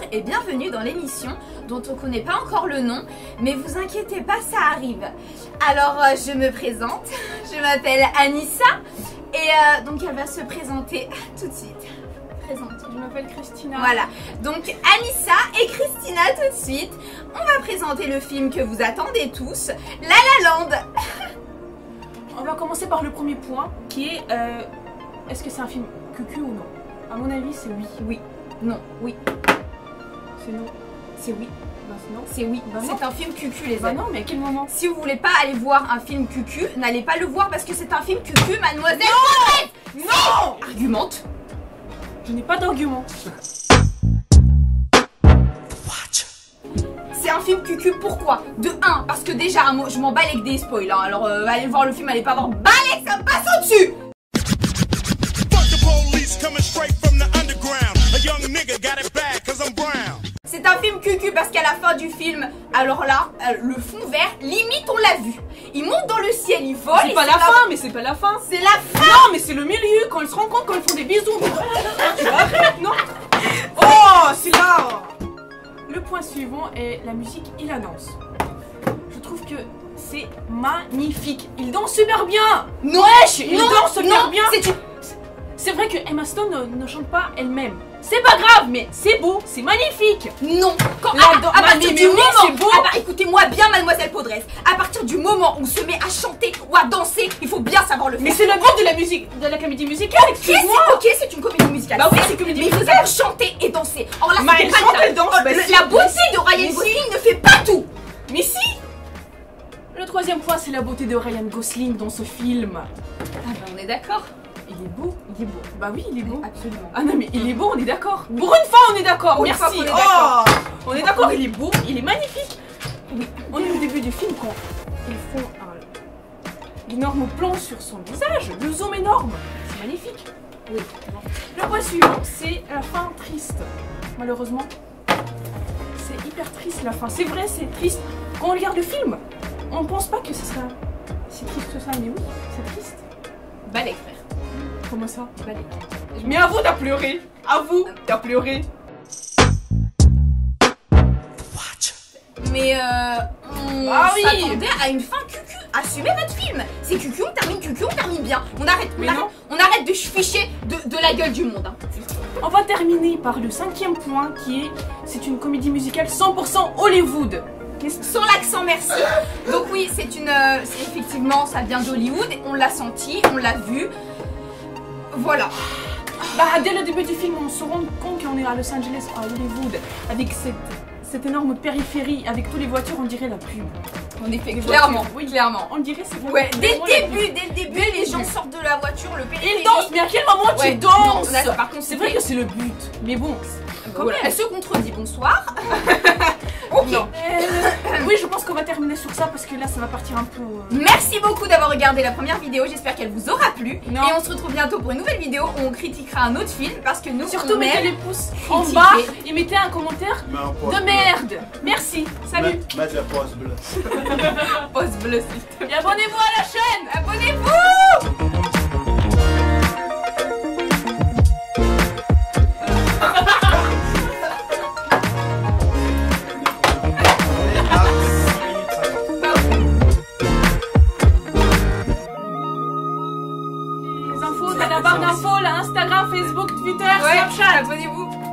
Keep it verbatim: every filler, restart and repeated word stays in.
et bienvenue dans l'émission dont on ne connaît pas encore le nom, mais vous inquiétez pas, ça arrive. Alors euh, je me présente, je m'appelle Anissa et euh, donc elle va se présenter tout de suite. Présente. Je m'appelle Christina. Voilà, donc Anissa et Christina tout de suite. On va présenter le film que vous attendez tous, La La Land. On va commencer par le premier point qui est euh, est-ce que c'est un film cucu ou non? À mon avis c'est oui. Oui. Non. Oui. C'est non. C'est oui. Bah c'est non. C'est oui. Bah c'est un film cucu les Bah amis. non, mais à quel moment? Si vous voulez pas aller voir un film cucu, n'allez pas le voir parce que c'est un film cucu, mademoiselle. Non, non. Argumente. Je n'ai pas d'argument. C'est un film cucu, pourquoi? De un, parce que déjà, moi, je m'en bats avec des spoils, hein. Alors euh, allez voir le film, allez pas voir balai, ça me passe au-dessus. C'est un film cucu parce qu'à la fin du film, alors là, euh, le fond vert, limite on l'a vu. Il monte dans le ciel, il vole. C'est pas la fin, mais c'est pas la fin. C'est la fin. Non, mais c'est le milieu, quand ils se rendent compte, quand ils font des bisous. Tu arrêtes, non? Oh, c'est là. Le point suivant est la musique et la danse. Je trouve que c'est magnifique. Ils dansent super bien. Non, Wesh, ils non, dansent super non, bien. C'est une... C'est vrai que Emma Stone ne, ne chante pas elle-même. C'est pas grave, mais c'est beau, c'est magnifique. Non, quand La à, dan- à partir mais- du mais oui, moment, c'est beau. ah bah, écoutez-moi bien, mademoiselle Podresse. À partir du moment où on se met à chanter ou à danser, il faut bien savoir le faire. Mais c'est le but de la musique, de la comédie musicale. Ok, c'est Excuse-moi. ok, c'est une comédie musicale. Bah oui, C'est- c'est comédie mais il faut musicale. savoir chanter et danser. Or là, Bah, c'était elle pas chante, le cas. elle danse, Oh, bah le- si. la beauté de Ryan Mais si. Gosling ne fait pas tout. Mais si. Le troisième point, c'est la beauté de Ryan Gosling dans ce film. Ah bah on est d'accord. Il est beau, il est beau. Bah oui, il est beau. Absolument. Ah non, mais il est beau, on est d'accord. Pour une fois, on est d'accord. Pour une Merci. fois qu'on est Oh, d'accord. on est d'accord, il est beau, il est magnifique. Oui, on est au début du film quand ils font un énorme plan sur son visage. Le zoom énorme. C'est magnifique. Oui. Le point suivant, c'est la fin triste. Malheureusement, c'est hyper triste la fin. C'est vrai, c'est triste. Quand on regarde le film, on ne pense pas que ce sera si triste que ça, mais oui, c'est triste. Balai, frère. Comment ça? Balai. Mais à vous d'as pleuré. À vous d'as pleuré. Mais euh, on Ah oui. s'attendait à une fin cucu. Assumez votre film. C'est cucu, on termine cucu, on termine bien. On arrête, on Mais arrête, non. on arrête de ficher de, de la gueule du monde. Hein. On va terminer par le cinquième point qui est c'est une comédie musicale cent pour cent Hollywood. Sans l'accent, merci. Donc oui, c'est une, euh, c'est effectivement, ça vient d'Hollywood. On l'a senti, on l'a vu. Voilà. Bah dès le début du film on se rend compte qu'on est à Los Angeles, à Hollywood, avec cette, cette énorme périphérie, avec toutes les voitures, on dirait la pub. En effet, Les clairement, voitures, oui, clairement. On dirait c'est Ouais, dès vraiment le la début, pub. dès le début, les gens sortent de la voiture, le périphérique. Ils dansent, mais à quel moment Ouais, tu danses? non, là, par contre, c'est vrai que c'est le but, mais bon, quand Voilà, même. elle se contredit, bonsoir. Ok. Non. Euh, oui, je pense qu'on va terminer sur ça parce que là ça va partir un peu. euh, Merci beaucoup d'avoir regardé la première vidéo, j'espère qu'elle vous aura plu. Non. Et on se retrouve bientôt pour une nouvelle vidéo où on critiquera un autre film parce que nous, Surtout on mettez aime les pouces en critiquer. bas et mettez un commentaire Mais un pouce de bleu. merde. Merci, salut. Mettre mettre le pouce bleu. Pause bleue, s'il te plaît. Et abonnez-vous à la chaîne. Abonnez-vous. Les infos, de la barre d'infos, là, Instagram, Facebook, Twitter, Ouais, Snapchat. abonnez-vous.